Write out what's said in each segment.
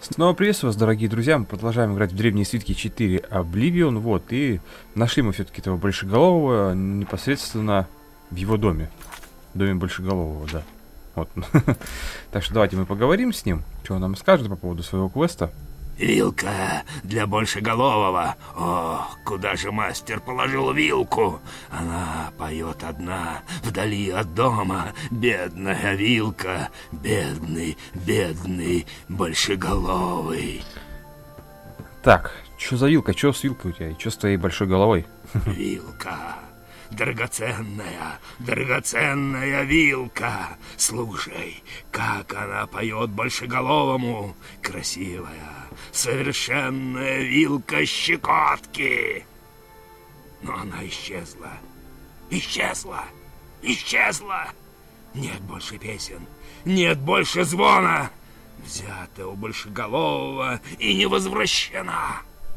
Снова приветствую вас, дорогие друзья. Мы продолжаем играть в Древние Свитки 4 Oblivion. Вот, и нашли мы все-таки этого Большеголового непосредственно в его доме. В доме Большеголового, да. Вот. Так что давайте мы поговорим с ним. Что он нам скажет по поводу своего квеста. Вилка для Большеголового. О, куда же мастер положил вилку? Она поет одна, вдали от дома. Бедная вилка, бедный, бедный Большеголовый. Так, что за вилка? Что с вилкой у тебя? И что с твоей большой головой? Вилка. Драгоценная, драгоценная вилка. Слушай, как она поет Большеголовому. Красивая, совершенная вилка щекотки. Но она исчезла. Исчезла. Исчезла. Нет больше песен. Нет больше звона. Взята у Большеголового и не возвращена.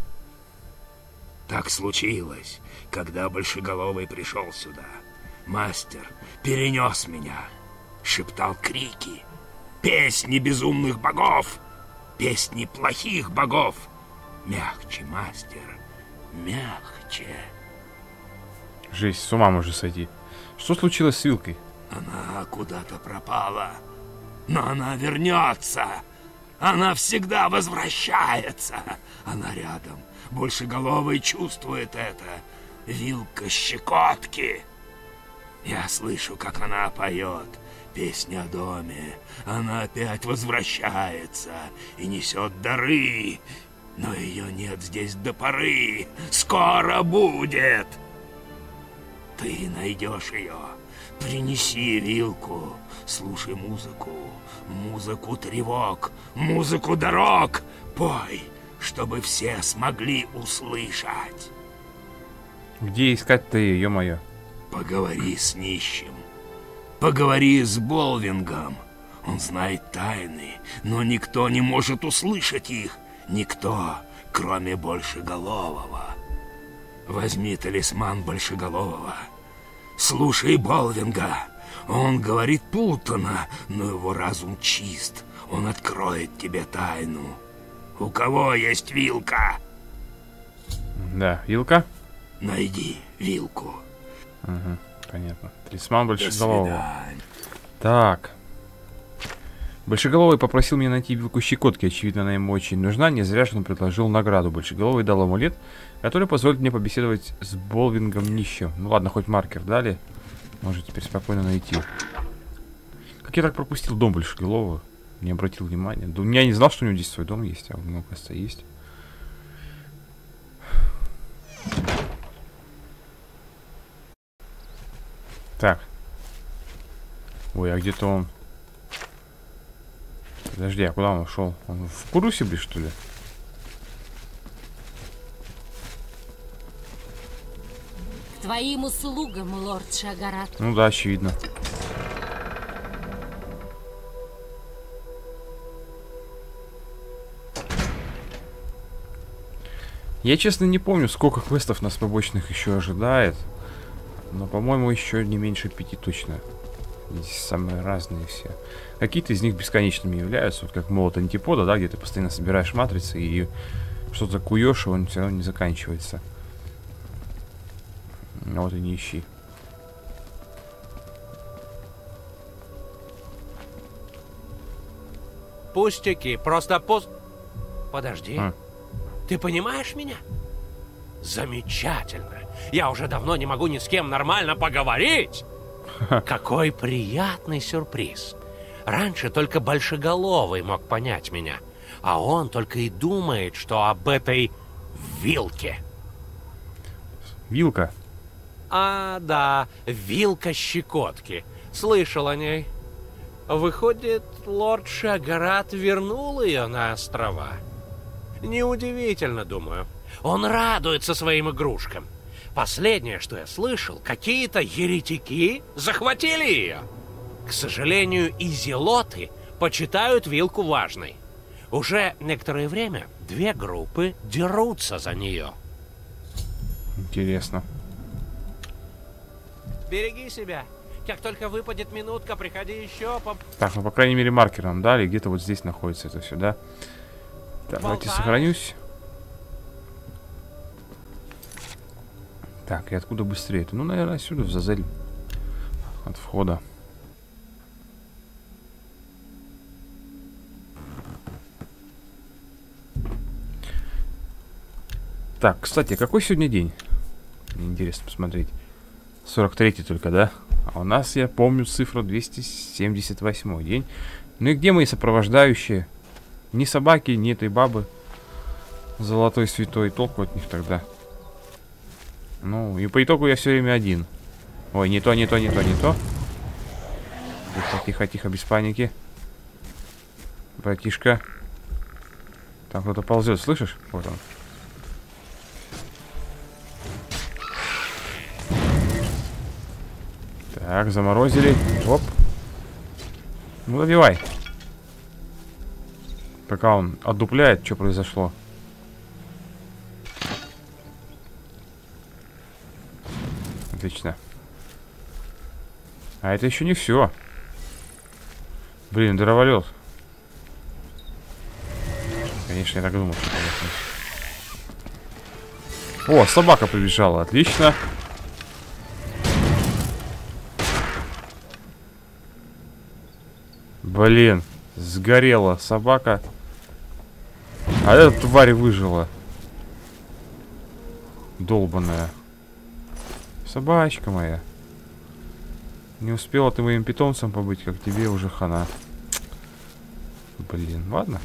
Так случилось, когда Большеголовый пришел сюда. Мастер перенес меня, шептал крики, песни безумных богов, песни плохих богов. Мягче, мастер, мягче. Жесть, с ума можно сойти. Что случилось с вилкой? Она куда-то пропала, но она вернется. Она всегда возвращается. Она рядом. Большеголовый чувствует это. Вилка щекотки. Я слышу, как она поет песню о доме. Она опять возвращается и несет дары. Но ее нет здесь до поры. Скоро будет. Ты найдешь ее. Принеси вилку. Слушай музыку. Музыку тревог. Музыку дорог. Пой, чтобы все смогли услышать. Где искать-то ее, ё-моё? Поговори с нищим. Поговори с Болвингом. Он знает тайны, но никто не может услышать их. Никто, кроме Большеголового. Возьми талисман Большеголового. Слушай Болвинга. Он говорит путано, но его разум чист. Он откроет тебе тайну. У кого есть вилка? Да, вилка? Найди вилку. Угу, понятно. Талисман До Большеголового. свидания. Так. Большеголовый попросил меня найти вилку щекотки. Очевидно, она ему очень нужна. Не зря же он предложил награду. Большеголовый дал амулет, который позволит мне побеседовать с Болвингом нищим. Ну ладно, хоть маркер дали. Может теперь спокойно найти. Как я так пропустил дом Большеголового? Не обратил внимания. Да, я не знал, что у него здесь свой дом есть, а у него, кажется, есть. Так. Ой, а где-то он... Подожди, а куда он ушел? Он в Курусибли, что ли? К твоим услугам, лорд Шагарат. Ну да, очевидно. Я, честно, не помню, сколько квестов нас побочных еще ожидает. Но, по-моему, еще не меньше 5 точно. Здесь самые разные все. Какие-то из них бесконечными являются. Вот как молот антипода, да, где ты постоянно собираешь матрицы и что-то куешь, и он все равно не заканчивается. А вот и не ищи. Пустяки, Подожди. Ты понимаешь меня? Замечательно. Я уже давно не могу ни с кем нормально поговорить. Какой приятный сюрприз. Раньше только Большеголовый мог понять меня. А он только и думает, что об этой вилке. Вилка. А, да, вилка щекотки. Слышал о ней. Выходит, лорд Шагарат вернул ее на острова. Неудивительно, думаю. Он радуется своим игрушкам. Последнее, что я слышал, какие-то еретики захватили ее. К сожалению, и зелоты почитают вилку важной. Уже некоторое время две группы дерутся за нее. Интересно. Береги себя. Как только выпадет минутка, приходи еще. Так, ну по крайней мере маркер нам дали. Где-то вот здесь находится это все, да? Давайте сохранюсь. Так, и откуда быстрее это? Ну, наверное, отсюда, в Зазель. От входа. Так, кстати, какой сегодня день? Мне интересно посмотреть. 43-й только, да? А у нас, я помню, цифра 278 день. Ну и где мои сопровождающие? Ни собаки, ни этой бабы. Золотой святой. Толку от них тогда. Ну, и по итогу я все время один. Ой, не то, не то, не то, не то. Тихо, тихо, тихо, без паники. Братишка. Там кто-то ползет, слышишь? Вот он. Так, заморозили. Оп. Ну, добивай. Пока он отдупляет, что произошло. Отлично. А это еще не все. Блин, дроволет. Конечно, я так думал. О, собака побежала. Отлично. Блин, сгорела собака. А эта тварь выжила. Долбаная. Собачка моя. Не успела ты моим питомцем побыть, как тебе уже хана. Блин, ладно.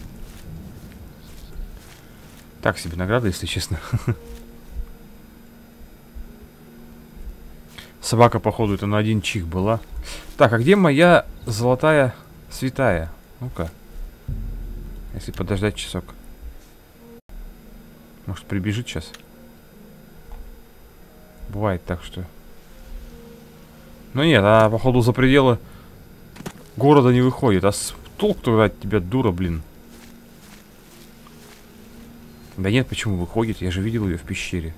Так себе награда, если честно. Собака, походу, это на один чих была. Так, а где моя золотая святая? Ну-ка. Если подождать часок. Может, прибежит сейчас? Бывает так, что... Ну нет, она, походу, за пределы города не выходит. А толк тогда от тебя, дура, блин. Да нет, почему выходит? Я же видел ее в пещере.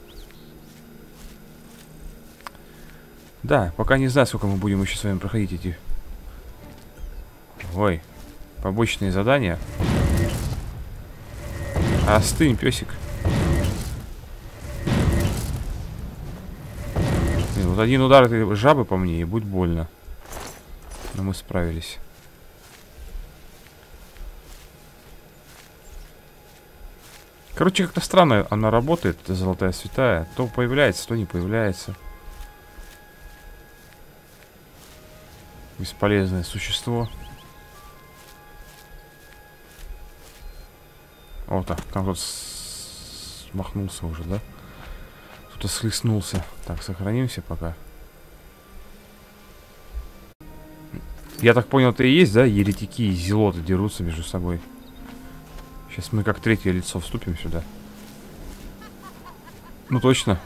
Да, пока не знаю, сколько мы будем еще с вами проходить эти... Ой, побочные задания. Остынь, песик. Блин, вот один удар этой жабы по мне, и будет больно. Но мы справились. Короче, как-то странно она работает, эта золотая святая. То появляется, то не появляется. Бесполезное существо. О, так, там кто-то смахнулся уже, да? Кто-то слеснулся. Так, сохранимся пока. Я так понял, это и есть, да? Еретики и зелоты дерутся между собой. Сейчас мы как третье лицо вступим сюда. Ну, точно.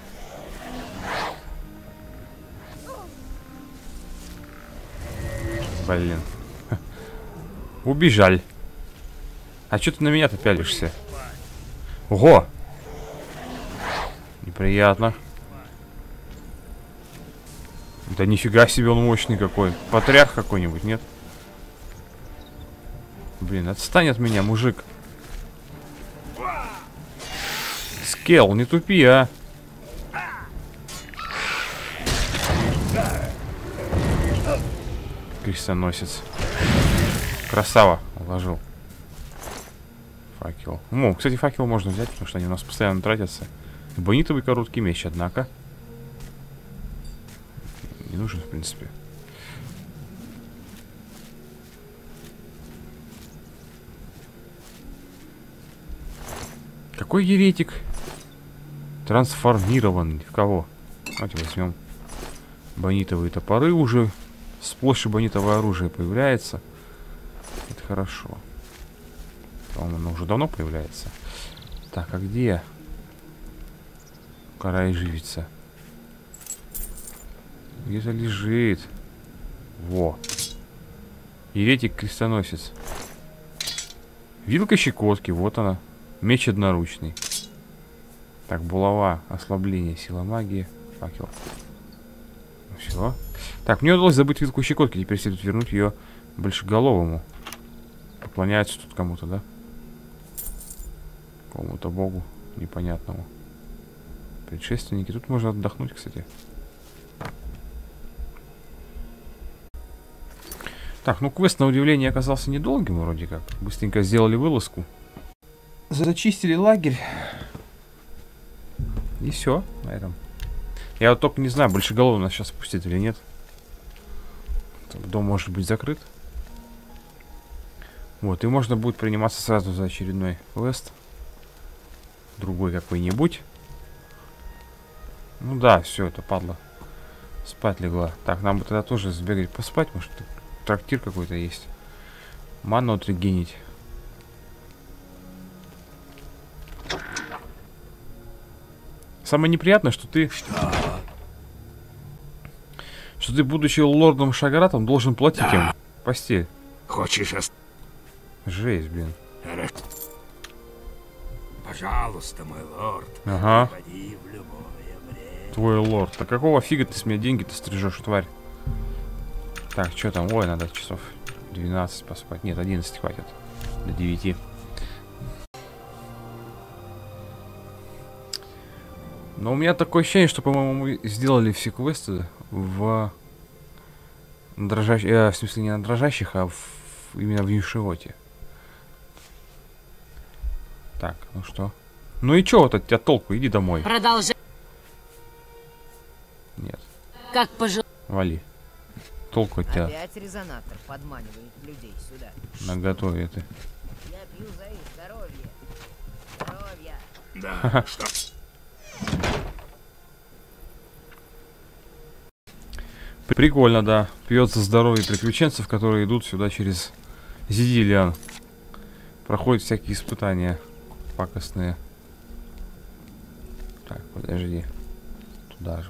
Блин. Убежали. А что ты на меня-то пялишься? Ого! Неприятно. Да нифига себе он мощный какой. Патрях какой-нибудь, нет? Блин, отстань от меня, мужик. Скелл, не тупи, а. Крестоносец. Красава, уложил. Факел. Ну, кстати, факел можно взять, потому что они у нас постоянно тратятся. Бонитовый короткий меч, однако. Не нужен, в принципе. Какой еретик? Трансформированный. В кого? Давайте возьмем. Бонитовые топоры уже. Сплошь и бонитовое оружие появляется. Это хорошо. По-моему, оно уже давно появляется. Так, а где? Кора и живица. Где-то лежит. Во. Еретик-крестоносец. Вилка щекотки, вот она. Меч одноручный. Так, булава, ослабление, сила магии, факел. Все. Так, мне удалось забыть вилку щекотки. Теперь следует вернуть ее большеголовому. Поклоняются тут кому-то, да? Какому-то богу непонятному. Предшественники. Тут можно отдохнуть, кстати. Так, ну квест на удивление оказался недолгим вроде как. Быстренько сделали вылазку. Зачистили лагерь. И все на этом. Я вот только не знаю, большеголовый нас сейчас пустит или нет. Дом может быть закрыт. Вот, и можно будет приниматься сразу за очередной квест. Другой какой-нибудь. Ну да, все, это падла. Спать легла. Так, нам бы тогда тоже сбегать поспать. Может, трактир какой-то есть. Ману отрегенить. Самое неприятное, что ты... Что ты, будучи лордом Шагаратом, должен платить им постель. Хочешь Жесть, блин. Хорошо. Пожалуйста, мой лорд. Ага. Приходи в любое время. Твой лорд. А какого фига ты с меня деньги-то стрижешь, тварь? Так, что там? Ой, надо часов 12 поспать. Нет, 11 хватит. До 9. Но у меня такое ощущение, что, по-моему, мы сделали все квесты в дрожащих... в смысле, не на дрожащих, а именно в Юшиоте. Так, ну что? Ну и чё вот от тебя толку? Иди домой. Продолжай. Нет, Как пожелаешь. вали. Толку от тебя Опять резонатор подманивает людей сюда. наготове ты. Я пью за их здоровье. Здоровье. Да, что? Прикольно, да. Пьет за здоровье приключенцев, которые идут сюда через Зидилиан. Проходят всякие испытания пакостные. Так, подожди. Туда же.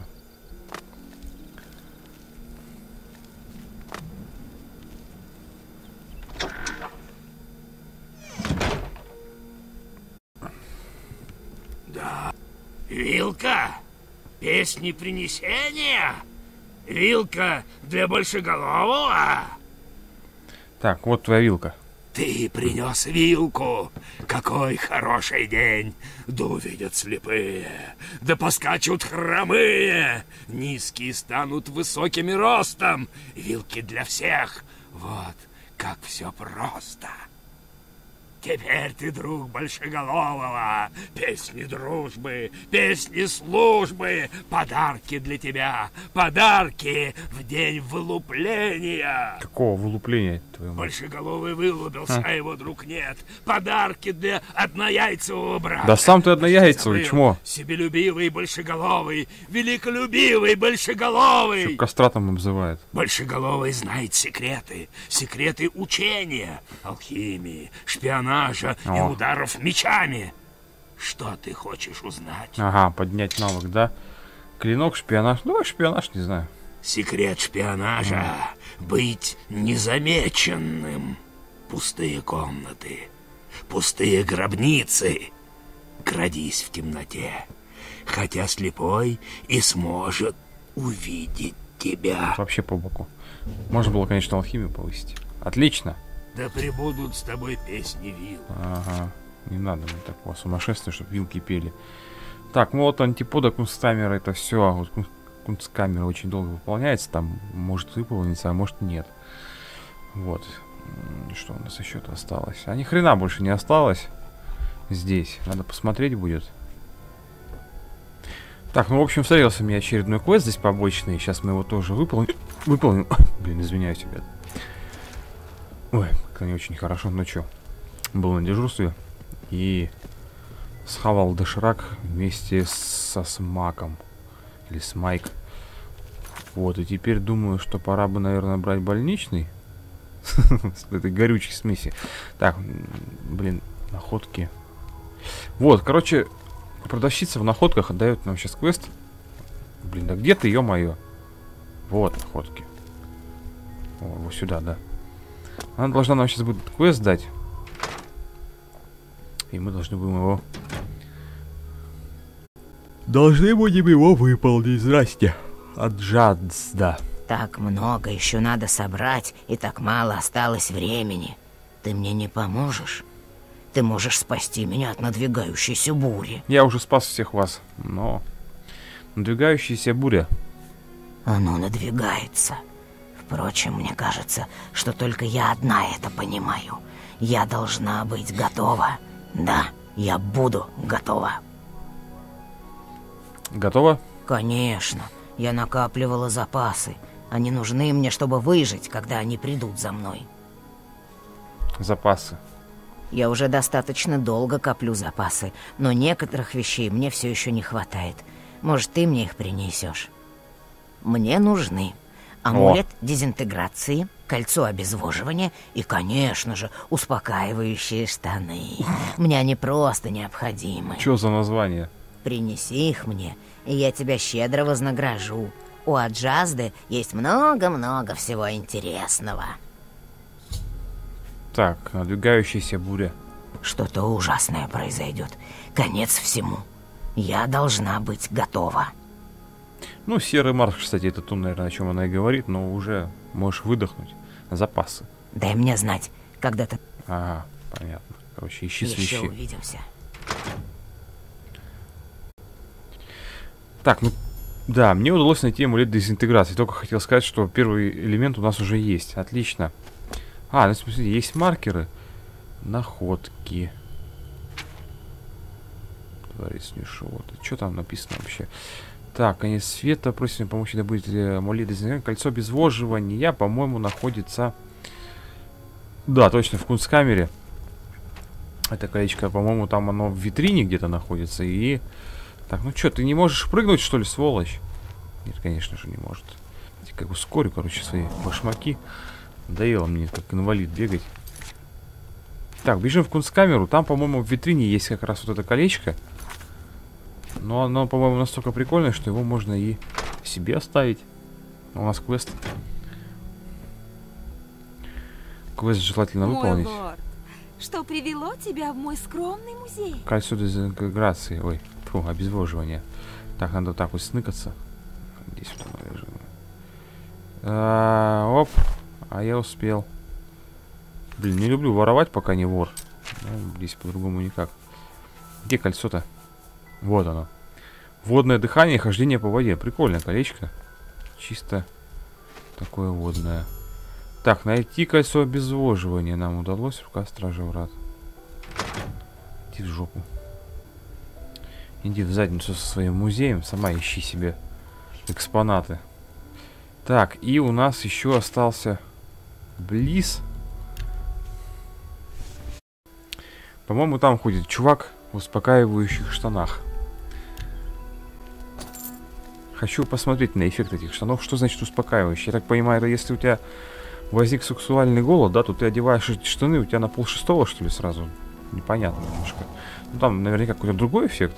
Да. Вилка? Песни принесения? Вилка для большеголового? Так, вот твоя вилка. Ты принес вилку. Какой хороший день. Да увидят слепые, да поскачут хромые. Низкие станут высокими ростом. Вилки для всех. Вот как все просто. Теперь ты друг большеголового. Песни дружбы, песни службы, подарки для тебя, подарки в день вылупления. Какого вылупления твоего? Большеголовый вылупился, а его друг нет. Подарки для однояйцевого брата. Да сам ты однояйцевый, чмо. Себелюбивый большеголовый, великолюбивый большеголовый. Чё кастратом обзывает? Большеголовый знает секреты, секреты учения, алхимии, шпионажа и О. ударов мечами. Что ты хочешь узнать? Ага, поднять навык, да? Клинок, шпионаж. Ну, шпионаж, не знаю. Секрет шпионажа — быть незамеченным. Пустые комнаты, пустые гробницы. Крадись в темноте, хотя слепой и сможет увидеть тебя. Вообще по боку. Можно было, конечно, алхимию повысить. Отлично. Да пребудут с тобой песни вил. Ага. Не надо мне такого сумасшествия, чтобы вилки пели. Так, ну вот антипода кунсткамера, это все. Вот кунсткамера очень долго выполняется. Там может выполниться, а может нет. Вот. Что у нас еще-то осталось? А ни хрена больше не осталось. Здесь. Надо посмотреть будет. Так, ну в общем, встретился мне очередной квест здесь побочный. Сейчас мы его тоже выполним. Блин, извиняюсь, ребят. Ой, как-то не очень хорошо. Ну чё, был на дежурстве и схавал доширак вместе со Смаком. Или Смайк. Вот, и теперь думаю, что пора бы, наверное, брать больничный. С этой горючей смеси. Так, блин, находки. Вот, короче, продавщица в находках отдает нам сейчас квест. Блин, да где ты, ё-моё? Вот находки. О, вот сюда, да. Она должна нам сейчас будет квест дать. И мы должны будем его... Должны будем его выполнить. Здрасте. От Джадзда. Так много еще надо собрать, и так мало осталось времени. Ты мне не поможешь? Ты можешь спасти меня от надвигающейся бури. Я уже спас всех вас, но... Надвигающаяся буря. Оно надвигается. Впрочем, мне кажется, что только я одна это понимаю. Я должна быть готова. Да, я буду готова. Готово? Конечно. Я накапливала запасы. Они нужны мне, чтобы выжить, когда они придут за мной. Запасы. Я уже достаточно долго коплю запасы, но некоторых вещей мне все еще не хватает. Может, ты мне их принесешь? Мне нужны амулет дезинтеграции, кольцо обезвоживания и, конечно же, успокаивающие штаны. Мне они просто необходимы. Что за название? Принеси их мне, и я тебя щедро вознагражу. У Аджазды есть много-много всего интересного. Так, надвигающаяся буря. Что-то ужасное произойдет. Конец всему. Я должна быть готова. Ну, серый Марс, кстати, это то, наверное, о чем она и говорит, но уже можешь выдохнуть. Запасы. Дай мне знать, когда ты Ага, понятно. Короче, ищи еще свищи. увидимся. Так, ну, да, мне удалось найти амулет дезинтеграции. Только хотел сказать, что первый элемент у нас уже есть. Отлично. А, ну, смотрите, есть маркеры. Находки. Творец Нишот. Что там написано вообще? Так, конец света. Просим помочь добыть амулет дезинтеграции. Кольцо обезвоживания, по-моему, находится... Да, точно, в кунсткамере. Это колечко, по-моему, там оно в витрине где-то находится. И... Так, ну что, ты не можешь прыгнуть, что ли, сволочь? Нет, конечно же, не может. Я как ускорю, короче, свои башмаки. Надоело мне, как инвалид, бегать. Так, бежим в кунсткамеру. Там, по-моему, в витрине есть как раз вот это колечко. Но оно, по-моему, настолько прикольное, что его можно и себе оставить. У нас квест. Квест желательно выполнить. Мой лорд, что привело тебя в мой скромный музей? Кольцо дезинтеграции. Ой, фу, обезвоживание. Так, надо так вот сныкаться. Здесь вот оно лежит. Оп. А я успел. Блин, не люблю воровать, пока не вор. Ну, здесь по-другому никак. Где кольцо-то? Вот оно. Водное дыхание и хождение по воде. Прикольное колечко. Чисто такое водное. Так, найти кольцо обезвоживания нам удалось. Рука стража врат. Иди в жопу. Иди в задницу со своим музеем. Сама ищи себе экспонаты. Так, и у нас еще остался Близ. По-моему, там ходит чувак в успокаивающих штанах. Хочу посмотреть на эффект этих штанов. Что значит успокаивающий? Я так понимаю, это если у тебя возник сексуальный голод, да, то ты одеваешь эти штаны, у тебя на 5:30, что ли, сразу? Непонятно немножко. Ну, там наверняка какой-то другой эффект.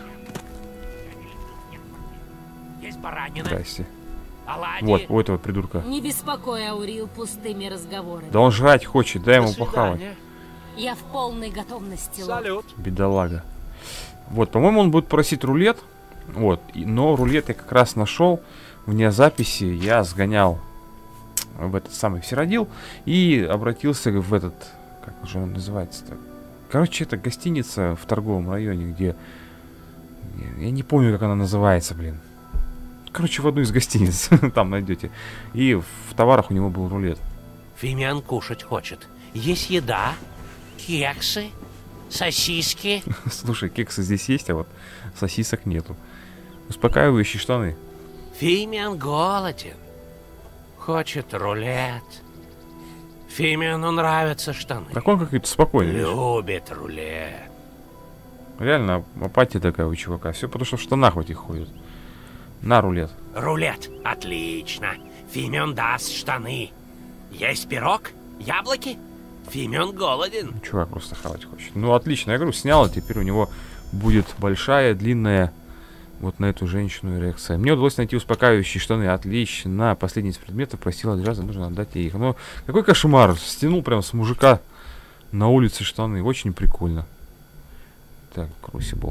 Есть баранина. Здрасте. Оладьи. Вот, у этого придурка. Не беспокой Аурил пустыми разговорами. Да он жрать хочет, дай ему До похавать. свидания. Я в полной готовности, лорд. Салют. Бедолага. Вот, по-моему, он будет просить рулет. Вот, но рулет я как раз нашел. Вне записи я сгонял в этот самый Всеродил и обратился в этот... Как же он называется-то? Короче, это гостиница в торговом районе, где... Я не помню, как она называется, блин. Короче, в одну из гостиниц там найдете. И в товарах у него был рулет. Фимиан кушать хочет. Есть еда, кексы, сосиски. Слушай, кексы здесь есть, а вот сосисок нету. Успокаивающие штаны. Фимиан голоден. Хочет рулет. Фимиану нравятся штаны. Так он какой-то спокойный. видишь? Любит рулет. Реально апатия такая у чувака. Все потому, что в штанах в этих ходит. На рулет. Рулет. Отлично. Фимиан даст штаны. Есть пирог? Яблоки? Фимиан голоден. Чувак просто хавать хочет. Ну, отлично. Я говорю, снял, и теперь у него будет большая, длинная вот на эту женщину эрекция. Мне удалось найти успокаивающие штаны. Отлично. Последний из предметов просил Аджазда, нужно отдать ей их. Но какой кошмар. Стянул прям с мужика на улице штаны. Очень прикольно. Так, Крусибл.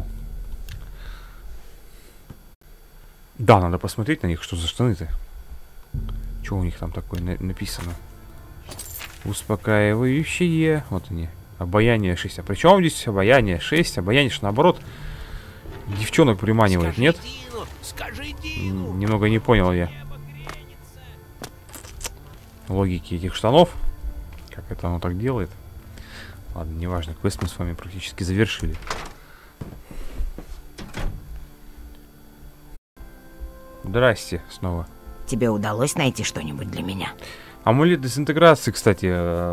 Да, надо посмотреть на них, что за штаны-то. Что у них там такое написано? Успокаивающие. Вот они. Обаяние 6. А при чем здесь обаяние 6? Обаяние ж наоборот девчонок приманивает, нет? Скажи Дину. Немного не понял я логики этих штанов. Как это оно так делает. Ладно, неважно. Квест мы с вами практически завершили. Здрасте снова. Тебе удалось найти что-нибудь для меня? Амулет дезинтеграции, кстати,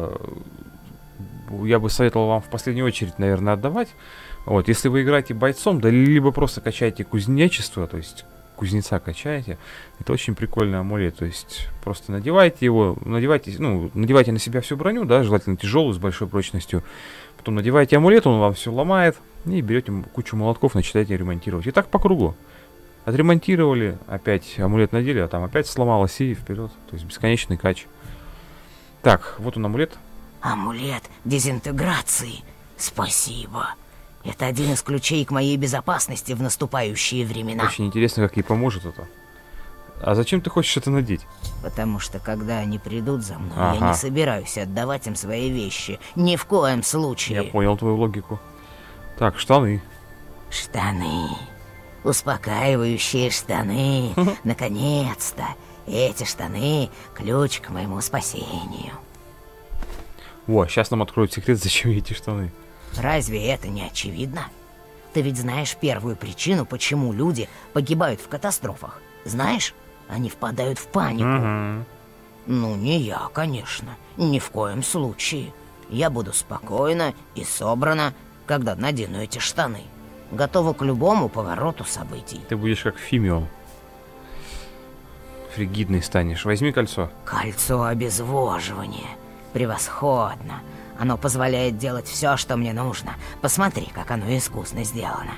я бы советовал вам в последнюю очередь, наверное, отдавать. Вот, если вы играете бойцом, да либо просто качаете кузнечество, то есть кузнеца качаете, это очень прикольный амулет. То есть просто надевайте его, надевайте на себя всю броню, да, желательно тяжелую, с большой прочностью. Потом надевайте амулет, он вам все ломает, и берете кучу молотков, начинаете ремонтировать. И так по кругу. Отремонтировали, опять амулет надели, а там опять сломалось, и вперед. То есть бесконечный кач. Так, вот он амулет. Амулет дезинтеграции. Спасибо. Это один из ключей к моей безопасности в наступающие времена. Очень интересно, как ей поможет это. А зачем ты хочешь это надеть? Потому что, когда они придут за мной, я не собираюсь отдавать им свои вещи. Ни в коем случае. Я понял твою логику. Так, штаны. Штаны. Успокаивающие штаны. Наконец-то. Эти штаны — ключ к моему спасению. О, сейчас нам откроют секрет, зачем эти штаны. Разве это не очевидно? Ты ведь знаешь первую причину, почему люди погибают в катастрофах. Знаешь? Они впадают в панику. Ну, не я, конечно. Ни в коем случае. Я буду спокойна и собрана, когда надену эти штаны. Готова к любому повороту событий. Ты будешь как Фимион. Фригидный станешь. Возьми кольцо. Кольцо обезвоживания. Превосходно. Оно позволяет делать все, что мне нужно. Посмотри, как оно искусно сделано.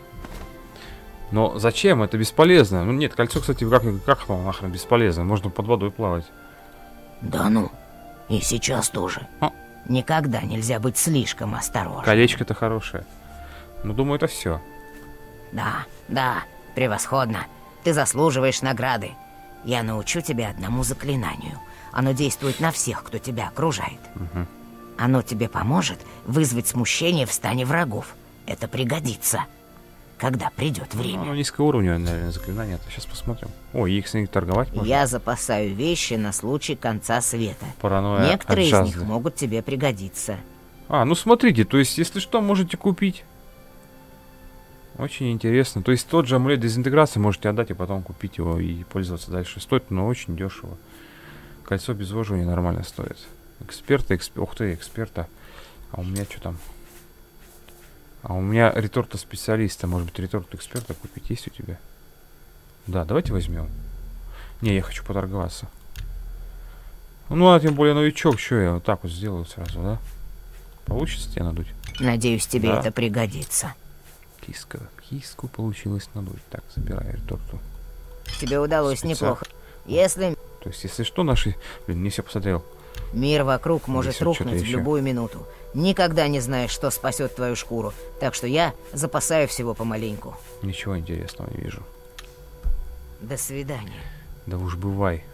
Но зачем? Это бесполезно. Ну нет, кольцо, кстати, как оно нахрен бесполезно? Можно под водой плавать. Да ну. И сейчас тоже. Никогда нельзя быть слишком осторожным. Колечко-то хорошее. Ну, думаю, это все. Да, превосходно. Ты заслуживаешь награды. Я научу тебя одному заклинанию. Оно действует на всех, кто тебя окружает. Оно тебе поможет вызвать смущение в стане врагов. Это пригодится, когда придет время. Ну, низкоуровневое, наверное, заклинание. Сейчас посмотрим. О, их с ними торговать можно. Я запасаю вещи на случай конца света. Паранойя. Некоторые из них могут тебе пригодиться. Ну смотрите, то есть, если что, можете купить. Очень интересно. То есть, тот же амулет дезинтеграции можете отдать и потом купить его и пользоваться дальше. Стоит, но очень дешево. Кольцо обезвоживания нормально стоит. Эксперта, ух ты, эксперта. А у меня что там? А у меня реторта специалиста. Может быть, реторту эксперта купить есть у тебя? Да, давайте возьмем. Не, я хочу поторговаться. Ну, а тем более новичок. Что я вот так вот сделаю сразу, да? Получится тебя надуть? Надеюсь, тебе это пригодится. Киску получилось надуть. Так, забирай реторту. Тебе удалось неплохо. Если... То есть, если что, наши... Блин, не все посмотрел. Мир вокруг может рухнуть в любую минуту. Никогда не знаешь, что спасет твою шкуру. Так что я запасаю всего помаленьку. Ничего интересного не вижу. До свидания. Да уж бывай.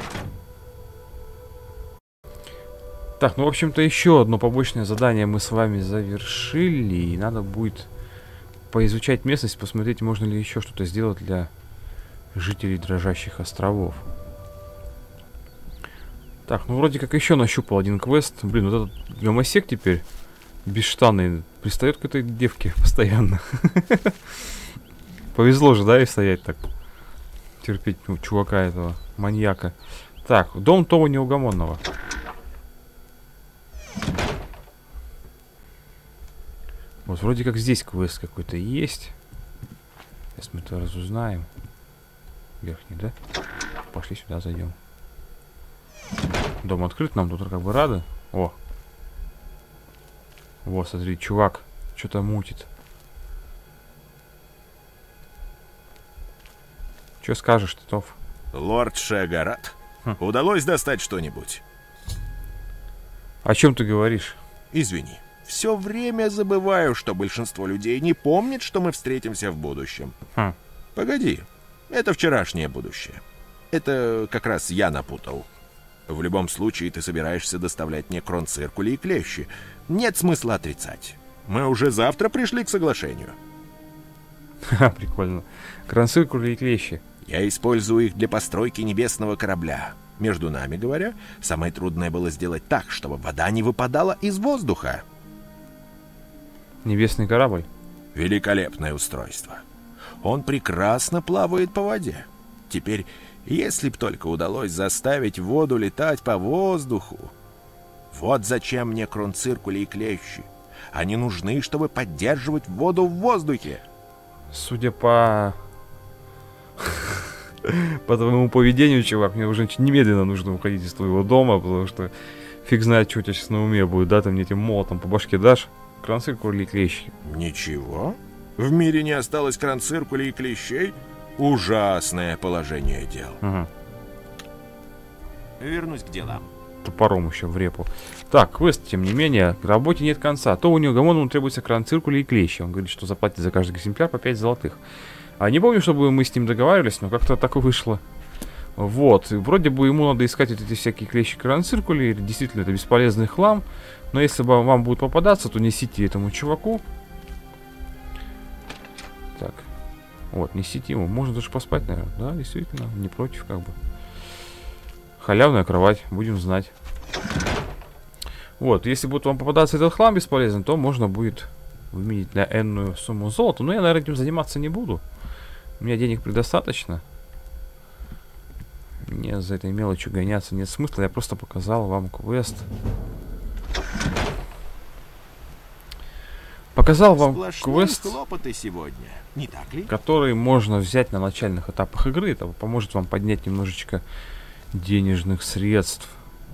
Так, ну, в общем-то, еще одно побочное задание мы с вами завершили. И надо будет поизучать местность, посмотреть, можно ли еще что-то сделать для жителей дрожащих островов. Так, ну вроде как еще нащупал один квест. Блин, вот этот гомосек теперь бесштанный пристает к этой девке постоянно. Повезло же, да, и стоять так. Терпеть чувака этого, маньяка. Так, дом Тома Неугомонного. Вот вроде как здесь квест какой-то есть. Сейчас мы это разузнаем. Верхний, да? Пошли сюда, зайдем. Дом открыт, нам тут как бы рады. О! Вот, смотри, чувак что-то мутит. Что скажешь, Титов? Лорд Шагарат, удалось достать что-нибудь? О чем ты говоришь? Извини, все время забываю, что большинство людей не помнит, что мы встретимся в будущем. Погоди, это вчерашнее будущее. Это как раз я напутал. В любом случае, ты собираешься доставлять мне кронциркули и клещи. Нет смысла отрицать. Мы уже завтра пришли к соглашению. Ха, прикольно. Кронциркули и клещи. Я использую их для постройки небесного корабля. Между нами говоря, самое трудное было сделать так, чтобы вода не выпадала из воздуха. Небесный корабль. Великолепное устройство. Он прекрасно плавает по воде. Теперь, если б только удалось заставить воду летать по воздуху. Вот зачем мне кронциркули и клещи. Они нужны, чтобы поддерживать воду в воздухе. Судя по твоему поведению, чувак, мне уже немедленно нужно уходить из твоего дома, потому что фиг знает, что у тебя сейчас на уме будет, да, ты мне этим молотом по башке дашь. Кронциркули и клещи. Ничего. В мире не осталось кронциркулей и клещей. Ужасное положение дел. Ага. Вернусь к делам. Топором еще в репу. Так, квест, тем не менее, к работе нет конца. То у него Гамону требуется кронциркули и клещи. Он говорит, что заплатит за каждый экземпляр по 5 золотых. А не помню, чтобы мы с ним договаривались, но как-то так и вышло. Вот, и вроде бы ему надо искать вот эти всякие клещи кронциркули. Действительно, это бесполезный хлам. Но если бы вам будет попадаться, то несите этому чуваку. Так. Вот, несите ему. Можно даже поспать, наверное. Да, действительно, не против, как бы. Халявная кровать, будем знать. Вот, если будет вам попадаться этот хлам бесполезный, то можно будет выменить на энную сумму золота. Но я, наверное, этим заниматься не буду. У меня денег предостаточно. Мне за этой мелочью гоняться нет смысла. Я просто показал вам квест. Показал вам квест, сегодня, не так ли? который можно взять на начальных этапах игры. Это поможет вам поднять немножечко денежных средств.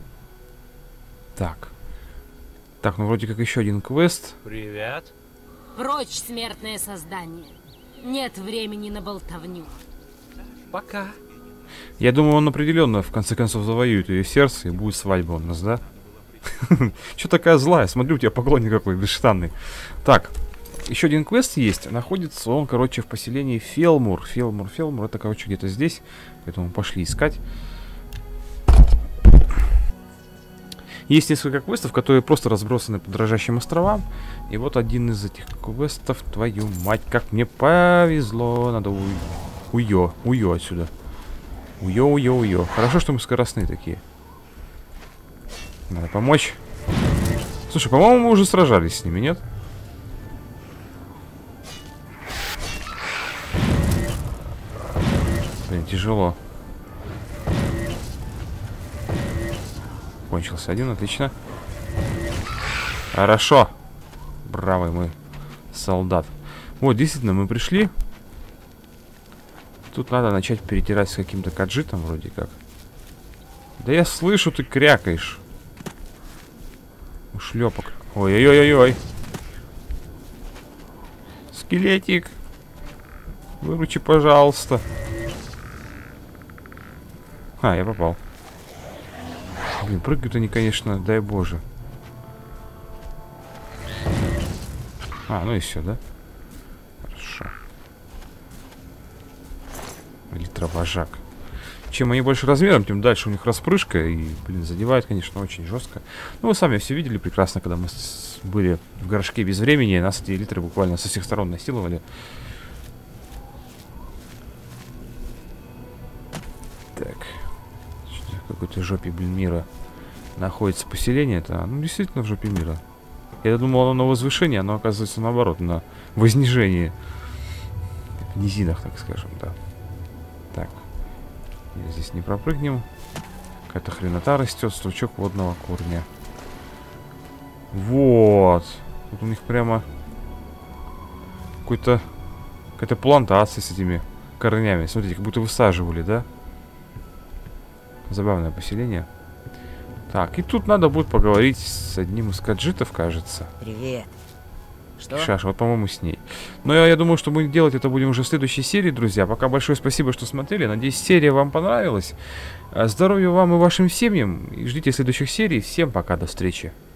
Так. Так, ну вроде как еще один квест. Привет. Прочь, смертное создание. Нет времени на болтовню. Пока. Я думаю, он определенно в конце концов завоюет ее сердце и будет свадьба у нас, да? Че такая злая? Смотрю, у тебя поклонник какой бесштанный. Так, еще один квест есть. Находится он, короче, в поселении Фелмур. Фелмур. Это, короче, где-то здесь. Поэтому пошли искать. Есть несколько квестов, которые просто разбросаны по дрожащим островам. И вот один из этих квестов, твою мать, как мне повезло. Надо уйо отсюда. Уйо. Хорошо, что мы скоростные такие. Надо помочь. Слушай, по-моему, мы уже сражались с ними, нет? Блин, тяжело. Кончился один, отлично. Хорошо. Бравый мой солдат. Вот, действительно, мы пришли. Тут надо начать перетирать с каким-то каджитом вроде как. Да я слышу, ты крякаешь. Ушлепок. Ой-ой-ой-ой. Скелетик. Выручи, пожалуйста. А, я попал. Блин, прыгают они, конечно, дай боже. А, ну и все, да? Хорошо. Электровожак. Чем они больше размером, тем дальше у них распрыжка. И, блин, задевает, конечно, очень жестко. Ну, вы сами все видели прекрасно, когда мы были в горшке без времени. Нас эти элитры буквально со всех сторон насиловали. Так. В какой-то жопе, блин, мира находится поселение. Это, ну, действительно в жопе мира. Я думал, оно на возвышении, оно оказывается наоборот, на вознижении. В низинах, так скажем, да. Так. Здесь не пропрыгнем. Какая-то хренота растет, стручок водного корня. Вот. Тут у них прямо какая-то плантация с этими корнями. Смотрите, как будто высаживали, да? Забавное поселение. Так, и тут надо будет поговорить с одним из каджитов, кажется. Привет. Что? Шаша, вот, по-моему, с ней. Но я думаю, что мы делать это будем уже в следующей серии, друзья. Пока большое спасибо, что смотрели. Надеюсь, серия вам понравилась. Здоровья вам и вашим семьям. И ждите следующих серий. Всем пока, до встречи.